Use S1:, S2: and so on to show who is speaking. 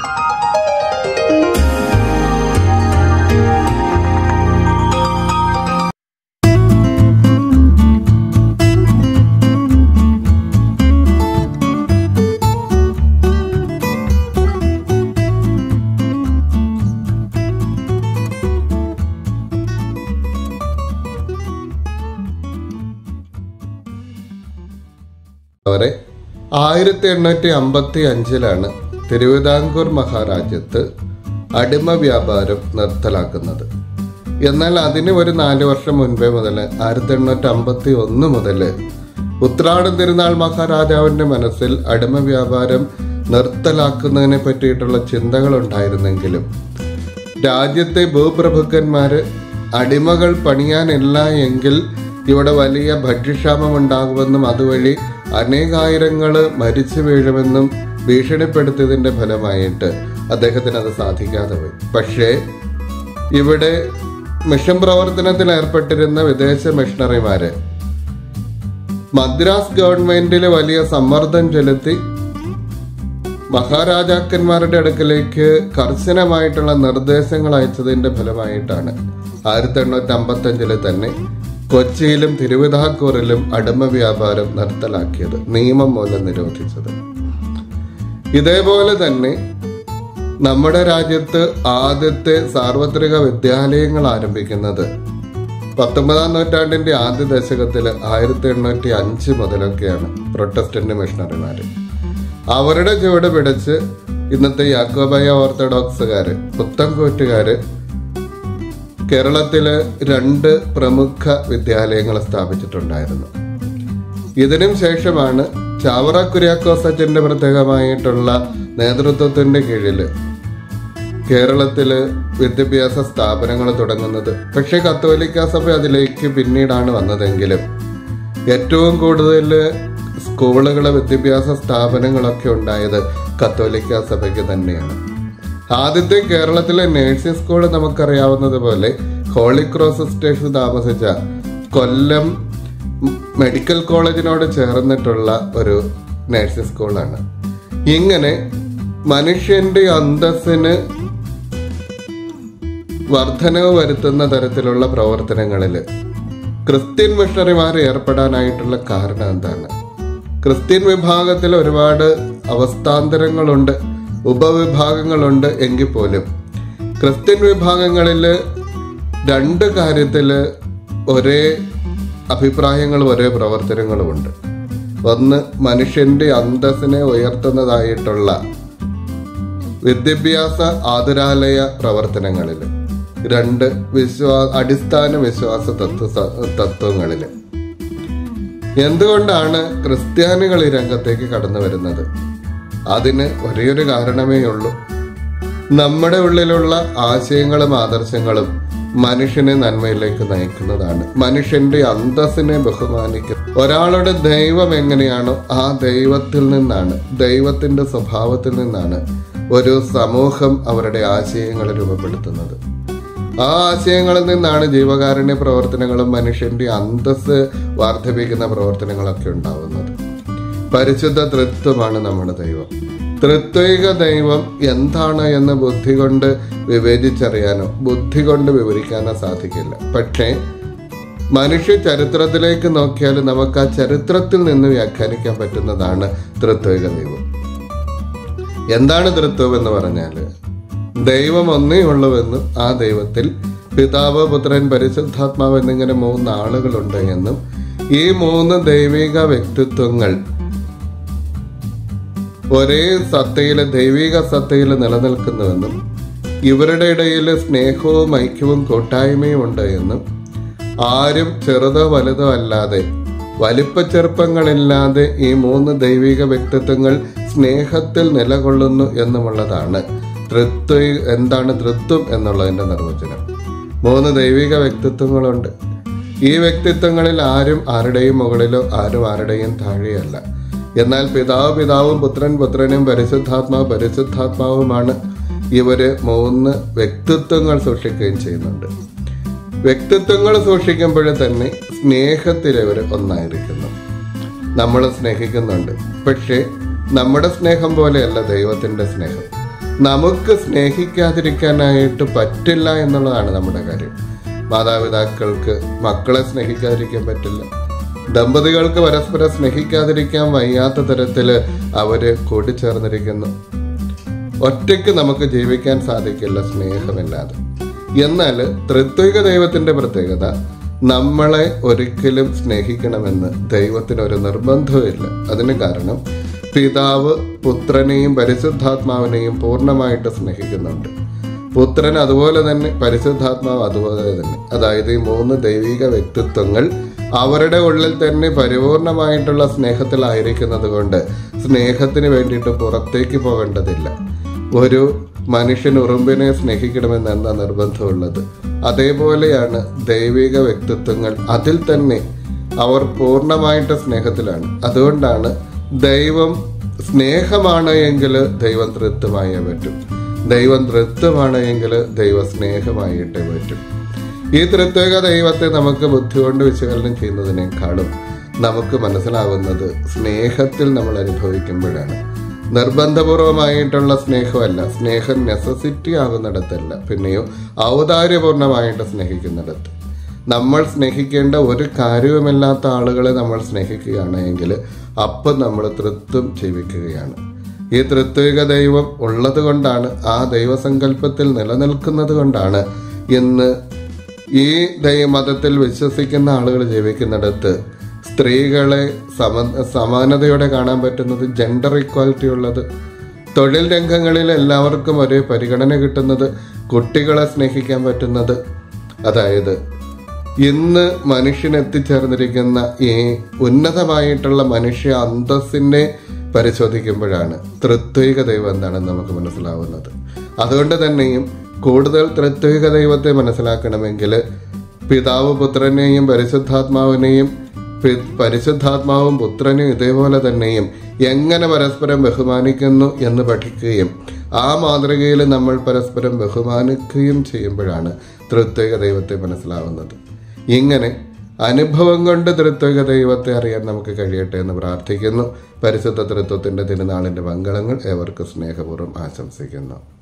S1: വരെ 1855 തിരുവിതാംകൂർ മഹാരാജ്യത്ത് അടിമ വ്യാപാരം നിർത്തലാക്കുന്നത്. എന്നാൽ അതിന് ഒരു 4 വർഷം മുൻപേ മുതൽ 1851 മുതൽ ഉത്രാടം തിരുനാൾ മഹാരാജാവിന്റെ മനസ്സിൽ അടിമ വ്യാപാരം നിർത്തലാക്കുന്നതിനെ പറ്റിയിട്ടുള്ള ചിന്തകൾ ഉണ്ടായിരുന്നെങ്കിലും രാജ്യത്തെ ഭൂപ്രഭുക്കന്മാര് അടിമകൾ പണിയാനില്ല എങ്കിൽ ഇവിടെ വലിയ ഭക്ഷ്യക്ഷാമം ഉണ്ടാകുമെന്നും അതുവഴി അനേകായിരങ്ങൾ മരിച്ചു വീഴുമെന്നും ഭീഷണിപ്പെടുത്തിയതിന്റെ ഫലമായിട്ട് അദ്ദേഹത്തിന് അത് സാധിക്കാതെ പോയി. പക്ഷേ ഇവിടെ മിഷൻ പ്രവർത്തനത്തിൽ ഏർപ്പെട്ടിരുന്ന വിദേശ മിഷണറിമാര് മദ്രാസ് ഗവൺമെന്റിൽ വലിയ സമ്മർദ്ദം ചെലുത്തി മഹാരാജാക്കന്മാരുടെ അടുക്കലേക്ക് കർശനമായിട്ടുള്ള നിർദ്ദേശങ്ങൾ അയച്ചതിന്റെ ഫലമായിട്ടാണ് 1855 തന്നെ കൊച്ചിയിലും തിരുവിതാംകൂറിലും അടിമ വ്യാപാരം നിർത്തലാക്കിയത്, നിയമം മൂലം നിരോധിച്ചത്. ഇതേപോലെ തന്നെ നമ്മുടെ രാജ്യത്ത് ആദ്യത്തെ സാർവത്രിക വിദ്യാലയങ്ങൾ ആരംഭിക്കുന്നത് 19ാം നൂറ്റാണ്ടിന്റെ ആദ്യ ദശകത്തിൽ 1805 മുതലൊക്കെയാണ് പ്രൊട്ടസ്റ്റന്റ് മിഷണറിമാര്. അവരുടെ ചുവട് പിടിച്ച് ഇന്നത്തെ യാക്കോബായ ഓർത്തഡോക്സുകാര്, പുത്തൻകോറ്റുകാര് കേരളത്തില് 2 പ്രമുഖ വിദ്യാലയങ്ങൾ സ്ഥാപിച്ചിട്ടുണ്ടായിരുന്നു. ഇതിനും ശേഷമാണ് ചാവറ കുര്യാക്കോസ് അച്ഛന്റെ പ്രത്യേകമായിട്ടുള്ള നേതൃത്വത്തിന്റെ കീഴില് കേരളത്തില് വിദ്യാഭ്യാസ സ്ഥാപനങ്ങൾ തുടങ്ങുന്നത്. പക്ഷെ കത്തോലിക്ക സഭ അതിലേക്ക് പിന്നീടാണ് വന്നതെങ്കിലും ഏറ്റവും കൂടുതൽ സ്കൂളുകള്, വിദ്യാഭ്യാസ സ്ഥാപനങ്ങളൊക്കെ ഉണ്ടായത് കത്തോലിക്ക സഭയ്ക്ക് തന്നെയാണ്. ആദ്യത്തെ കേരളത്തിലെ നഴ്സിംഗ് സ്കൂൾ നമുക്കറിയാവുന്നത് പോലെ ഹോളി ക്രോസ് സിസ്റ്റേഴ്സ് താമസിച്ച കൊല്ലം മെഡിക്കൽ കോളേജിനോട് ചേർന്നിട്ടുള്ള ഒരു നഴ്സിംഗ് സ്കൂളാണ്. ഇങ്ങനെ മനുഷ്യന്റെ അന്തസ്സിന് വർധനവ് വരുത്തുന്ന തരത്തിലുള്ള പ്രവർത്തനങ്ങളിൽ ക്രിസ്ത്യൻ മിഷണറിമാർ ഏർപ്പെടാനായിട്ടുള്ള കാരണം എന്താണ്? ക്രിസ്ത്യൻ വിഭാഗത്തിൽ ഒരുപാട് അവസ്ഥാന്തരങ്ങളുണ്ട്, ഉപവിഭാഗങ്ങളുണ്ട്. എങ്കിൽ പോലും ക്രിസ്ത്യൻ വിഭാഗങ്ങളിൽ 2 കാര്യത്തില് ഒരേ അഭിപ്രായങ്ങളും ഒരേ പ്രവർത്തനങ്ങളുമുണ്ട്. ഒന്ന്, മനുഷ്യന്റെ അന്തസ്സിനെ ഉയർത്തുന്നതായിട്ടുള്ള വിദ്യാഭ്യാസ ആതുരാലയ പ്രവർത്തനങ്ങളിൽ. 2, അടിസ്ഥാന വിശ്വാസ തത്വങ്ങളിൽ. എന്തുകൊണ്ടാണ് ക്രിസ്ത്യാനികൾ ഈ രംഗത്തേക്ക് കടന്നു വരുന്നത്? അതിന് ഒരേയൊരു കാരണമേ ഉള്ളൂ. നമ്മുടെ ഉള്ളിലുള്ള ആശയങ്ങളും ആദർശങ്ങളും മനുഷ്യനെ നന്മയിലേക്ക് നയിക്കുന്നതാണ്. മനുഷ്യന്റെ അന്തസ്സിനെ ബഹുമാനിക്കുന്ന ഒരാളുടെ ദൈവം എങ്ങനെയാണോ ആ ദൈവത്തിൽ നിന്നാണ്, ദൈവത്തിന്റെ സ്വഭാവത്തിൽ നിന്നാണ് ഒരു സമൂഹം അവരുടെ ആശയങ്ങൾ രൂപപ്പെടുത്തുന്നത്. ആ ആശയങ്ങളിൽ നിന്നാണ് ജീവകാരുണ്യ പ്രവർത്തനങ്ങളും മനുഷ്യന്റെ അന്തസ്സ് വർദ്ധിപ്പിക്കുന്ന പ്രവർത്തനങ്ങളൊക്കെ ഉണ്ടാവുന്നത്. പരിശുദ്ധ തൃത്വമാണ് നമ്മുടെ ദൈവം. ത്രിത്വൈക ദൈവം എന്താണ് എന്ന് ബുദ്ധി കൊണ്ട് വിവേചിച്ചറിയാനോ ബുദ്ധി കൊണ്ട് വിവരിക്കാനോ സാധിക്കില്ല. പക്ഷേ മനുഷ്യ ചരിത്രത്തിലേക്ക് നോക്കിയാൽ നമുക്ക് ആ ചരിത്രത്തിൽ നിന്ന് വ്യാഖ്യാനിക്കാൻ പറ്റുന്നതാണ് ത്രിത്വൈക ദൈവം. എന്താണ് ത്രിത്വം എന്ന് പറഞ്ഞാൽ, ദൈവം ഒന്നേ ഉള്ളുവെന്നും ആ ദൈവത്തിൽ പിതാവ്, പുത്രൻ, പരിശുദ്ധാത്മാവ് എന്നിങ്ങനെ 3 ആളുകളുണ്ട് എന്നും ഈ 3 ദൈവിക വ്യക്തിത്വങ്ങൾ ഒരേ സത്തയില്, ദൈവിക സത്തയില് നിലനിൽക്കുന്നുവെന്നും ഇവരുടെ ഇടയിൽ സ്നേഹവും ഐക്യവും കൂട്ടായ്മയും ഉണ്ട് എന്നും ആരും ചെറുതോ വലുതോ അല്ലാതെ വലിപ്പച്ചെറുപ്പങ്ങളില്ലാതെ ഈ 3 ദൈവിക വ്യക്തിത്വങ്ങൾ സ്നേഹത്തിൽ നിലകൊള്ളുന്നു എന്നുമുള്ളതാണ് എന്താണ് തൃത്വം എന്നുള്ളതിന്റെ നിർവചനം. 3 ദൈവിക വ്യക്തിത്വങ്ങളുണ്ട്. ഈ വ്യക്തിത്വങ്ങളിൽ ആരും ആരുടെയും മുകളിലോ ആരും ആരുടെയും താഴെയല്ല. എന്നാൽ പിതാവും പുത്രൻ പുത്രനും പരിശുദ്ധാത്മാവുമാണ്. ഇവര് 3 വ്യക്തിത്വങ്ങൾ സൂക്ഷിക്കുകയും ചെയ്യുന്നുണ്ട്. വ്യക്തിത്വങ്ങൾ സൂക്ഷിക്കുമ്പോൾ തന്നെ സ്നേഹത്തിൽ ഇവർ ഒന്നായിരിക്കുന്നു. നമ്മൾ സ്നേഹിക്കുന്നുണ്ട്. പക്ഷേ നമ്മുടെ സ്നേഹം പോലെയല്ല ദൈവത്തിന്റെ സ്നേഹം. നമുക്ക് സ്നേഹിക്കാതിരിക്കാനായിട്ട് പറ്റില്ല എന്നുള്ളതാണ് നമ്മുടെ കാര്യം. മാതാപിതാക്കൾക്ക് മക്കളെ സ്നേഹിക്കാതിരിക്കാൻ പറ്റില്ല. ദമ്പതികൾക്ക് പരസ്പരം സ്നേഹിക്കാതിരിക്കാൻ വയ്യാത്ത തരത്തിൽ അവര് കൂടിച്ചേർന്നിരിക്കുന്നു. ഒറ്റയ്ക്ക് നമുക്ക് ജീവിക്കാൻ സാധിക്കില്ല സ്നേഹമില്ലാതെ. എന്നാൽ ത്രിത്വിക ദൈവത്തിന്റെ പ്രത്യേകത, നമ്മളെ ഒരിക്കലും സ്നേഹിക്കണമെന്ന് ദൈവത്തിനൊരു നിർബന്ധവുമില്ല. അതിന് കാരണം പിതാവ് പുത്രനെയും പരിശുദ്ധാത്മാവിനെയും പൂർണ്ണമായിട്ട് സ്നേഹിക്കുന്നുണ്ട്. പുത്രൻ അതുപോലെ തന്നെ, പരിശുദ്ധാത്മാവ് അതുപോലെ തന്നെ. അതായത് ഈ 3 ദൈവിക വ്യക്തിത്വങ്ങൾ അവരുടെ ഉള്ളിൽ തന്നെ പരിപൂർണമായിട്ടുള്ള സ്നേഹത്തിലായിരിക്കുന്നത് കൊണ്ട് സ്നേഹത്തിന് വേണ്ടിയിട്ട് പുറത്തേക്ക് പോകേണ്ടതില്ല. ഒരു മനുഷ്യൻ ഉറുമ്പിനെ സ്നേഹിക്കണമെന്ന നിർബന്ധമുള്ളത്. അതേപോലെയാണ് ദൈവിക വ്യക്തിത്വങ്ങൾ. അതിൽ തന്നെ അവർ പൂർണ്ണമായിട്ട് സ്നേഹത്തിലാണ്. അതുകൊണ്ടാണ് ദൈവം സ്നേഹമാണ് എങ്കിൽ ദൈവം തൃത്വമായേ പറ്റും. ദൈവം തൃത്വമാണ് എങ്കിൽ ദൈവ സ്നേഹമായിട്ടേ പറ്റും. ഈ ത്രിത്വിക ദൈവത്തെ നമുക്ക് ബുദ്ധി കൊണ്ട് വിശകലനം ചെയ്യുന്നതിനേക്കാളും നമുക്ക് മനസ്സിലാവുന്നത് സ്നേഹത്തിൽ നമ്മൾ അനുഭവിക്കുമ്പോഴാണ്. നിർബന്ധപൂർവമായിട്ടുള്ള സ്നേഹമല്ല, സ്നേഹം നെസസിറ്റി ആകുന്നിടത്തല്ല, പിന്നെയോ ഔദാര്യപൂർണമായിട്ട് സ്നേഹിക്കുന്നിടത്ത്. നമ്മൾ സ്നേഹിക്കേണ്ട ഒരു കാര്യവുമില്ലാത്ത ആളുകളെ നമ്മൾ സ്നേഹിക്കുകയാണെങ്കിൽ അപ്പം നമ്മൾ തൃത്വം ജീവിക്കുകയാണ്. ഈ ത്രിത്വിക ദൈവം ഉള്ളത് കൊണ്ടാണ്, ആ ദൈവസങ്കല്പത്തിൽ നിലനിൽക്കുന്നത് കൊണ്ടാണ് ഇന്ന് ഈ ദൈവമതത്തിൽ വിശ്വസിക്കുന്ന ആളുകൾ ജീവിക്കുന്നിടത്ത് സ്ത്രീകളെ സമാനതയോടെ കാണാൻ പറ്റുന്നത്, ജെൻഡർ ഇക്വാലിറ്റി ഉള്ളത്, തൊഴിൽ രംഗങ്ങളിൽ എല്ലാവർക്കും ഒരേ പരിഗണന കിട്ടുന്നത്, കുട്ടികളെ സ്നേഹിക്കാൻ പറ്റുന്നത്. അതായത് ഇന്ന് മനുഷ്യൻ എത്തിച്ചേർന്നിരിക്കുന്ന ഈ ഉന്നതമായിട്ടുള്ള മനുഷ്യ അന്തസ്സിനെ പരിശോധിക്കുമ്പോഴാണ് ത്രിത്വിക ദൈവം എന്താണെന്ന് നമുക്ക് മനസ്സിലാവുന്നത്. അതുകൊണ്ട് തന്നെയും കൂടുതൽ ത്രിത്വിക ദൈവത്തെ മനസ്സിലാക്കണമെങ്കിൽ പിതാവ് പുത്രനെയും പരിശുദ്ധാത്മാവിനെയും, പരിശുദ്ധാത്മാവും പുത്രനും ഇതേപോലെ തന്നെയും എങ്ങനെ പരസ്പരം ബഹുമാനിക്കുന്നു എന്ന് പഠിക്കുകയും ആ മാതൃകയിൽ നമ്മൾ പരസ്പരം ബഹുമാനിക്കുകയും ചെയ്യുമ്പോഴാണ് ത്രിത്വിക ദൈവത്തെ മനസ്സിലാവുന്നത്. ഇങ്ങനെ അനുഭവം കൊണ്ട് ത്രിത്വിക ദൈവത്തെ അറിയാൻ നമുക്ക് കഴിയട്ടെ എന്ന് പ്രാർത്ഥിക്കുന്നു. പരിശുദ്ധ ത്രിത്വത്തിന്റെ തിരുനാളിന്റെ മംഗളങ്ങൾ ഏവർക്കും സ്നേഹപൂർവ്വം ആശംസിക്കുന്നു.